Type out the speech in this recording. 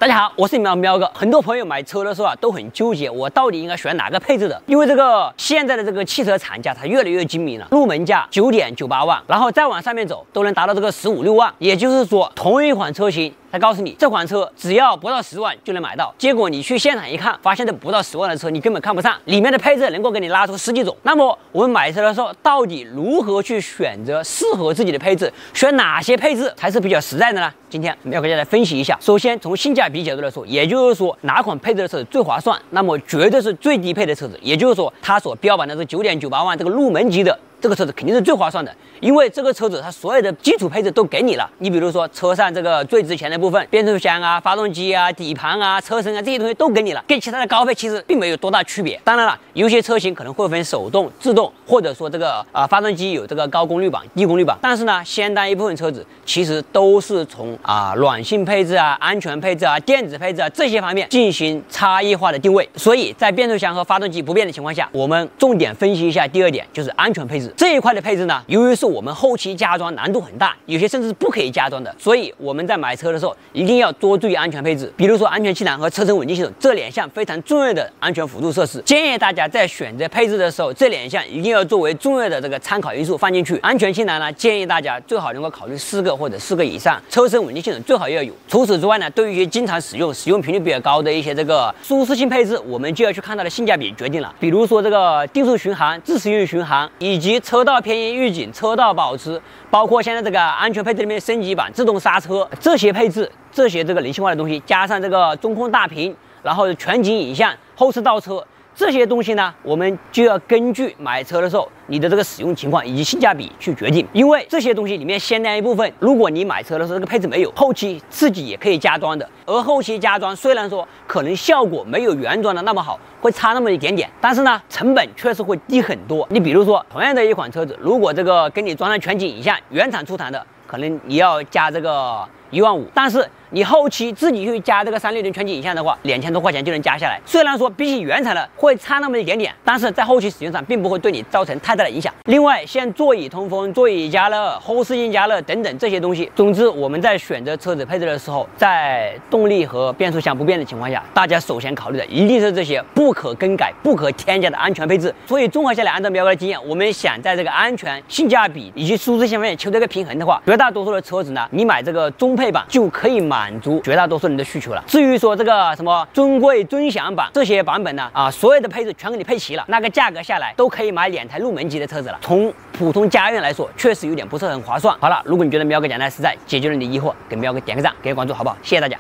大家好，我是你们喵哥。很多朋友买车的时候都很纠结，我到底应该选哪个配置的？因为现在的这个汽车产价它越来越精明了，入门价9.98万，然后再往上面走都能达到这个15、16万。也就是说，同一款车型，他告诉你这款车只要不到10万就能买到，结果你去现场一看，发现这不到10万的车你根本看不上，里面的配置能够给你拉出10几种。那么我们买车的时候，到底如何去选择适合自己的配置？选哪些配置才是比较实在的呢？今天我们要给大家来分析一下。首先从性价比角度来说，也就是说哪款配置的车子最划算，那么绝对是最低配的车子，也就是说它所标榜的这9.98万这个入门级的。这个车子肯定是最划算的，因为这个车子它所有的基础配置都给你了。你比如说车上这个最值钱的部分，变速箱啊、发动机啊、底盘啊、车身啊这些东西都给你了，跟其他的高配其实并没有多大区别。当然了，有些车型可能会分手动、自动，或者说发动机有这个高功率版、低功率版。但是呢，相当一部分车子其实都是从软性配置啊、安全配置啊、电子配置啊这些方面进行差异化的定位。所以在变速箱和发动机不变的情况下，我们重点分析一下第二点，就是安全配置。这一块的配置呢，由于是我们后期加装难度很大，有些甚至是不可以加装的，所以我们在买车的时候一定要多注意安全配置，比如说安全气囊和车身稳定系统这2项非常重要的安全辅助设施。建议大家在选择配置的时候，这2项一定要作为重要的这个参考因素放进去。安全气囊呢，建议大家最好能够考虑4个或者4个以上，车身稳定系统最好要有。除此之外呢，对于一些经常使用频率比较高的一些这个舒适性配置，我们就要去看它的性价比决定了。比如说这个定速巡航、自适应巡航，以及车道偏移预警、车道保持，包括现在这个安全配置里面升级版自动刹车，这些配置，这些这个人性化的东西，加上这个中控大屏，然后全景影像、后视倒车。这些东西呢，我们就要根据买车的时候你的这个使用情况以及性价比去决定，因为这些东西里面相当一部分，如果你买车的时候这个配置没有，后期自己也可以加装的。而后期加装虽然说可能效果没有原装的那么好，会差那么一点点，但是呢，成本确实会低很多。你比如说，同样的一款车子，如果这个给你装上全景影像，原厂出厂的，可能你要加这个1万5，但是你后期自己去加这个360全景影像的话，2000多块钱就能加下来。虽然说比起原厂的会差那么一点点，但是在后期使用上并不会对你造成太大的影响。另外，像座椅通风、座椅加热、后视镜加热等等这些东西，总之我们在选择车子配置的时候，在动力和变速箱不变的情况下，大家首先考虑的一定是这些不可更改、不可添加的安全配置。所以综合下来，按照喵哥的经验，我们想在这个安全、性价比以及舒适性方面求得一个平衡的话，绝大多数的车子呢，你买这个中配版就可以满足绝大多数人的需求了。至于说这个什么尊贵、尊享版这些版本呢，所有的配置全给你配齐了，那个价格下来都可以买2台入门级的车子了。从普通家用来说，确实有点不是很划算。好了，如果你觉得喵哥讲的实在，解决了你的疑惑，给喵哥点个赞，给个关注，好不好？谢谢大家。